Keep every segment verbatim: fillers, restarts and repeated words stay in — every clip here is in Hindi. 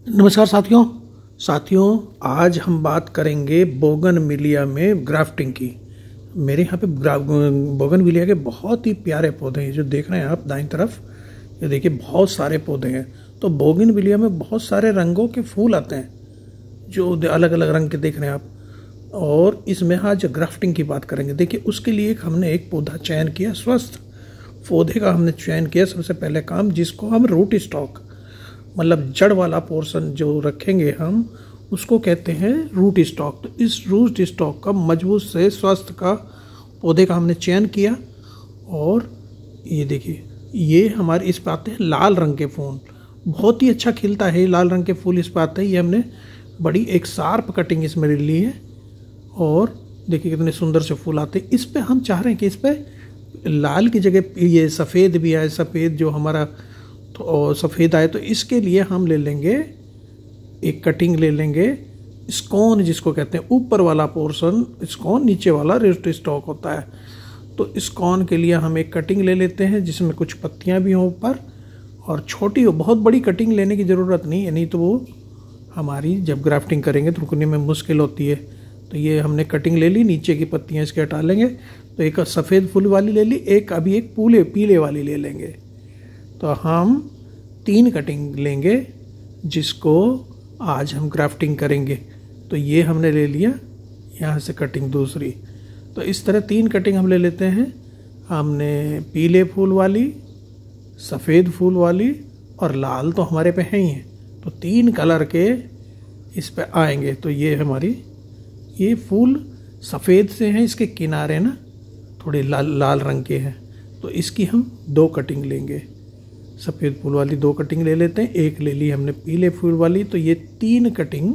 नमस्कार साथियों साथियों आज हम बात करेंगे बोगनविलिया में ग्राफ्टिंग की। मेरे यहाँ पे बोगनविलिया के बहुत ही प्यारे पौधे हैं जो देख रहे हैं आप दाईं तरफ। ये देखिए बहुत सारे पौधे हैं। तो बोगनविलिया में बहुत सारे रंगों के फूल आते हैं जो अलग अलग रंग के देख रहे हैं आप। और इसमें आज ग्राफ्टिंग की बात करेंगे। देखिए उसके लिए हमने एक पौधा चयन किया, स्वस्थ पौधे का हमने चयन किया सबसे पहले काम, जिसको हम रूट स्टॉक मतलब जड़ वाला पोर्शन जो रखेंगे हम उसको कहते हैं रूट स्टॉक। तो इस रूट स्टॉक का मजबूत से स्वस्थ का पौधे का हमने चयन किया। और ये देखिए ये हमारे इस पे आते हैं लाल रंग के फूल, बहुत ही अच्छा खिलता है लाल रंग के फूल इस पे आते हैं। ये हमने बड़ी एक शार्प कटिंग इसमें ली है और देखिए कितने सुंदर से फूल आते हैं। इस पे हम चाह रहे हैं कि इस पे लाल की जगह ये सफ़ेद भी आए, सफ़ेद जो हमारा तो सफ़ेद आए। तो इसके लिए हम ले लेंगे एक कटिंग ले लेंगे स्कॉन जिसको कहते हैं, ऊपर वाला पोर्शन स्कॉन, नीचे वाला रूट स्टॉक होता है। तो स्कॉन के लिए हम एक कटिंग ले लेते हैं जिसमें कुछ पत्तियां भी हों ऊपर, और छोटी हो, बहुत बड़ी कटिंग लेने की ज़रूरत नहीं है, नहीं तो वो हमारी जब ग्राफ्टिंग करेंगे तो रुकने में मुश्किल होती है। तो ये हमने कटिंग ले ली, नीचे की पत्तियाँ इसके हटा लेंगे। तो एक सफ़ेद फूल वाली ले ली, एक अभी एक पूले पीले वाली ले लेंगे। तो हम तीन कटिंग लेंगे जिसको आज हम ग्राफ्टिंग करेंगे। तो ये हमने ले लिया यहाँ से कटिंग दूसरी। तो इस तरह तीन कटिंग हम ले लेते हैं। हमने पीले फूल वाली, सफ़ेद फूल वाली और लाल तो हमारे पे हैं ही हैं। तो तीन कलर के इस पे आएंगे। तो ये हमारी ये फूल सफ़ेद से हैं, इसके किनारे ना थोड़े लाल लाल रंग के हैं। तो इसकी हम दो कटिंग लेंगे, सफ़ेद फूल वाली दो कटिंग ले लेते हैं। एक ले ली हमने पीले फूल वाली। तो ये तीन कटिंग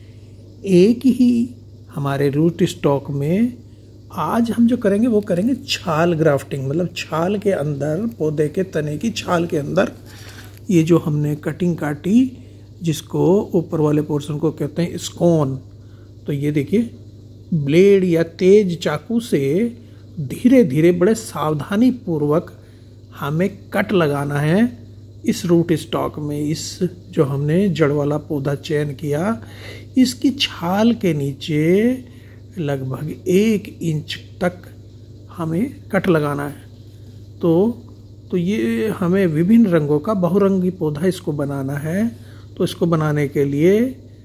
एक ही हमारे रूट स्टॉक में आज हम जो करेंगे वो करेंगे छाल ग्राफ्टिंग, मतलब छाल के अंदर, पौधे के तने की छाल के अंदर ये जो हमने कटिंग काटी जिसको ऊपर वाले पोर्शन को कहते हैं स्कॉन। तो ये देखिए ब्लेड या तेज चाकू से धीरे धीरे बड़े सावधानी पूर्वक हमें कट लगाना है इस रूट स्टॉक में। इस जो हमने जड़ वाला पौधा चयन किया इसकी छाल के नीचे लगभग एक इंच तक हमें कट लगाना है। तो तो ये हमें विभिन्न रंगों का बहुरंगी पौधा इसको बनाना है। तो इसको बनाने के लिए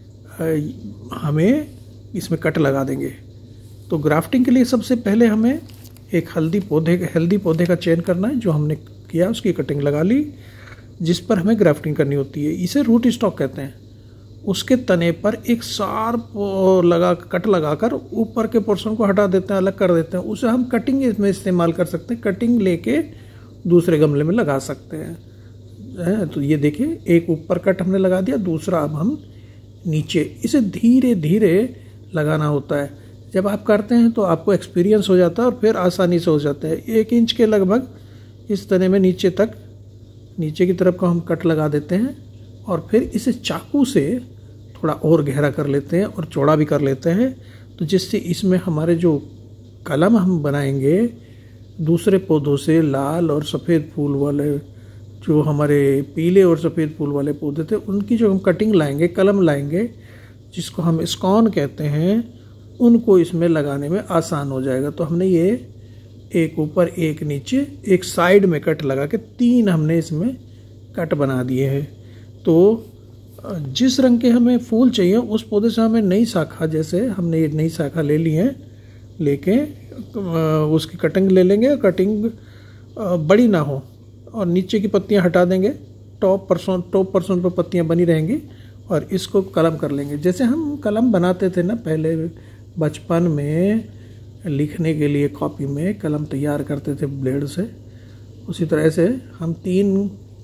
हमें इसमें कट लगा देंगे। तो ग्राफ्टिंग के लिए सबसे पहले हमें एक हल्दी पौधे हेल्दी पौधे का चयन करना है। जो हमने किया उसकी कटिंग लगा ली जिस पर हमें ग्राफ्टिंग करनी होती है, इसे रूट स्टॉक कहते हैं। उसके तने पर एक शार्प लगा कट लगाकर ऊपर के पोर्शन को हटा देते हैं, अलग कर देते हैं। उसे हम कटिंग इसमें इस्तेमाल कर सकते हैं, कटिंग लेके दूसरे गमले में लगा सकते हैं। तो ये देखिए एक ऊपर कट हमने लगा दिया, दूसरा अब हम नीचे। इसे धीरे धीरे लगाना होता है। जब आप करते हैं तो आपको एक्सपीरियंस हो जाता है और फिर आसानी से हो जाता है। एक इंच के लगभग इस तने में नीचे तक, नीचे की तरफ को हम कट लगा देते हैं और फिर इसे चाकू से थोड़ा और गहरा कर लेते हैं और चौड़ा भी कर लेते हैं। तो जिससे इसमें हमारे जो कलम हम बनाएंगे दूसरे पौधों से, लाल और सफ़ेद फूल वाले, जो हमारे पीले और सफ़ेद फूल वाले पौधे थे, उनकी जो हम कटिंग लाएंगे, कलम लाएंगे जिसको हम स्कॉन कहते हैं, उनको इसमें लगाने में आसान हो जाएगा। तो हमने ये एक ऊपर एक नीचे एक साइड में कट लगा के तीन हमने इसमें कट बना दिए हैं। तो जिस रंग के हमें फूल चाहिए उस पौधे से हमें नई शाखा, जैसे हमने ये नई शाखा ले ली है, लेके उसकी कटिंग ले लेंगे। कटिंग बड़ी ना हो और नीचे की पत्तियां हटा देंगे, टॉप पर्सन टॉप पर्सन पर पत्तियां बनी रहेंगी और इसको कलम कर लेंगे। जैसे हम कलम बनाते थे ना पहले बचपन में, लिखने के लिए कॉपी में कलम तैयार करते थे ब्लेड से, उसी तरह से हम तीन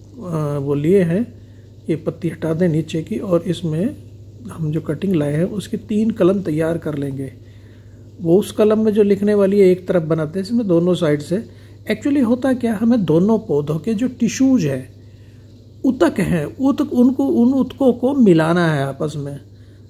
वो लिए हैं। ये पत्ती हटा दें नीचे की और इसमें हम जो कटिंग लाए हैं उसके तीन कलम तैयार कर लेंगे। वो उस कलम में जो लिखने वाली है एक तरफ बनाते हैं, इसमें दोनों साइड से। एक्चुअली होता क्या, हमें दोनों पौधों के जो टिश्यूज हैं, उतक हैं, उतक उनको उन उत्कों को मिलाना है आपस में।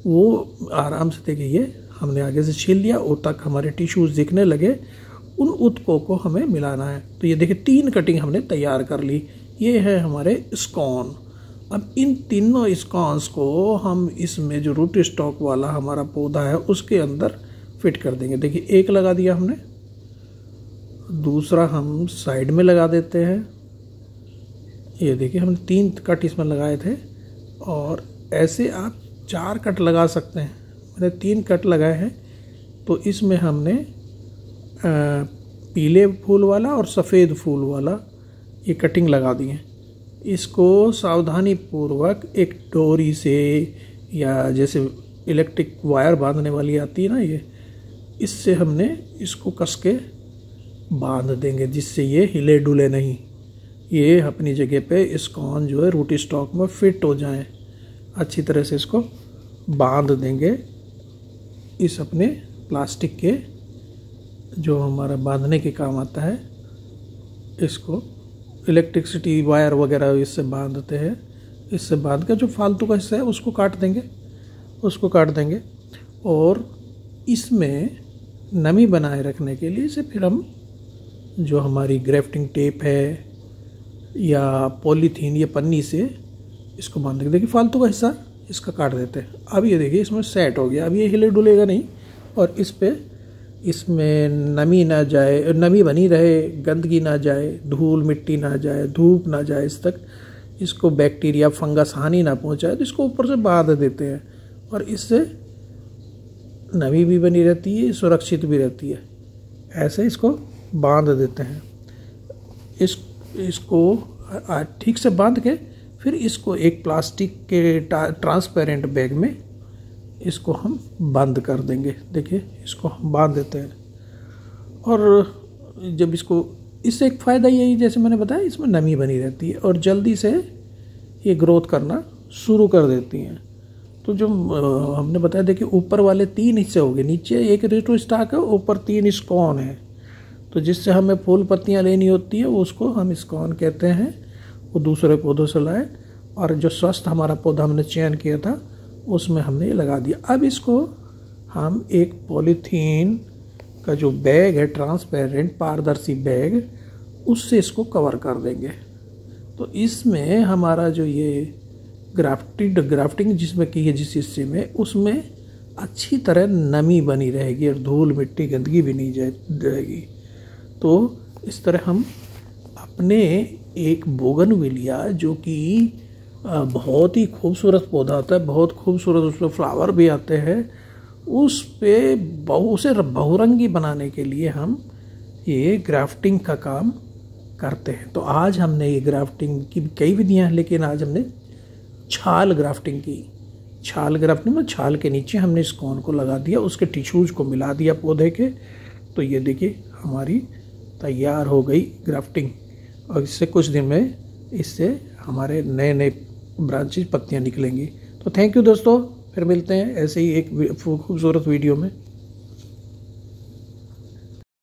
वो आराम से देखिए ये हमने आगे से छील लिया, उतक हमारे टिश्यूज दिखने लगे, उन उत्कों को हमें मिलाना है। तो ये देखिए तीन कटिंग हमने तैयार कर ली। ये है हमारे स्कॉन। अब इन तीनों स्कॉन्स को हम इसमें जो रूट स्टॉक वाला हमारा पौधा है उसके अंदर फिट कर देंगे। देखिए एक लगा दिया हमने, दूसरा हम साइड में लगा देते हैं। ये देखिए हमने तीन कट इसमें लगाए थे और ऐसे आप चार कट लगा सकते हैं। मैंने तीन कट लगाए हैं तो इसमें हमने पीले फूल वाला और सफ़ेद फूल वाला ये कटिंग लगा दी है। इसको सावधानी पूर्वक एक डोरी से या जैसे इलेक्ट्रिक वायर बांधने वाली आती है ना, ये इससे हमने इसको कस के बांध देंगे जिससे ये हिले डुले नहीं, ये अपनी जगह पे स्कॉन जो है रूट स्टॉक में फिट हो जाएं। अच्छी तरह से इसको बांध देंगे इस अपने प्लास्टिक के जो हमारा बांधने के काम आता है। इसको इलेक्ट्रिसिटी वायर वगैरह इससे बांधते हैं। इससे बांध के जो फालतू का हिस्सा है उसको काट देंगे उसको काट देंगे और इसमें नमी बनाए रखने के लिए इसे फिर हम जो हमारी ग्राफ्टिंग टेप है या पॉलीथीन या पन्नी से इसको बांध देंगे। देखिए फालतू का हिस्सा इसका काट देते हैं। अब ये देखिए इसमें सेट हो गया। अब ये हिले डुलेगा नहीं और इस पे इसमें नमी ना जाए, नमी बनी रहे, गंदगी ना जाए, धूल मिट्टी ना जाए, धूप ना जाए, इस तक इसको बैक्टीरिया फंगस हानि ना पहुंचाए, तो इसको ऊपर से बांध देते हैं और इससे नमी भी बनी रहती है, सुरक्षित भी रहती है। ऐसे इसको बांध देते हैं। इस इसको ठीक से बांध के फिर इसको एक प्लास्टिक के ट्रांसपेरेंट बैग में इसको हम बंद कर देंगे। देखिए इसको हम बांध देते हैं और जब इसको, इससे एक फ़ायदा यही जैसे मैंने बताया इसमें नमी बनी रहती है और जल्दी से ये ग्रोथ करना शुरू कर देती हैं। तो जो हमने बताया देखिए ऊपर वाले तीन हिस्से हो गए, नीचे एक रूट स्टॉक है, ऊपर तीन स्कॉन है। तो जिससे हमें फूल पत्तियाँ लेनी होती है उसको हम स्कॉन कहते हैं। वो दूसरे पौधों से लाए और जो स्वस्थ हमारा पौधा हमने चयन किया था उसमें हमने ये लगा दिया। अब इसको हम एक पॉलीथीन का जो बैग है, ट्रांसपेरेंट पारदर्शी बैग, उससे इसको कवर कर देंगे। तो इसमें हमारा जो ये ग्राफ्टेड ग्राफ्टिंग जिसमें की है जिस हिस्से में, उसमें अच्छी तरह नमी बनी रहेगी और धूल मिट्टी गंदगी भी नहीं जाएगी। तो इस तरह हम अपने एक बोगनविलिया जो कि बहुत ही खूबसूरत पौधा होता है, बहुत खूबसूरत उसमें फ्लावर भी आते हैं, उस पे बहु उसे बहुरंगी बनाने के लिए हम ये ग्राफ्टिंग का काम करते हैं। तो आज हमने ये ग्राफ्टिंग की कई विधियां हैं, लेकिन आज हमने छाल ग्राफ्टिंग की। छाल ग्राफ्टिंग में छाल के नीचे हमने इस कॉन को लगा दिया, उसके टिश्यूज को मिला दिया पौधे के। तो ये देखिए हमारी तैयार हो गई ग्राफ्टिंग और इससे कुछ दिन में इससे हमारे नए नए ब्रांचेज पत्तियां निकलेंगी। तो थैंक यू दोस्तों, फिर मिलते हैं ऐसे ही एक खूबसूरत वीडियो में।